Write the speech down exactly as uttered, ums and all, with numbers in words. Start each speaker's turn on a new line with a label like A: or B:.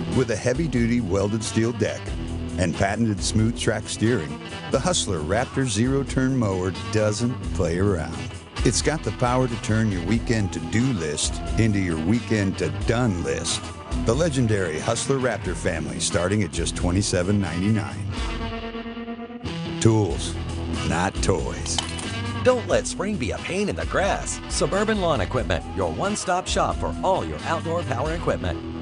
A: With a heavy-duty welded steel deck and patented smooth track steering, the Hustler Raptor zero-turn mower doesn't play around. It's got the power to turn your weekend to-do list into your weekend to-done list. The legendary Hustler Raptor family starting at just twenty-seven ninety-nine. Tools, not toys.
B: Don't let spring be a pain in the grass. Suburban Lawn Equipment, your one-stop shop for all your outdoor power equipment.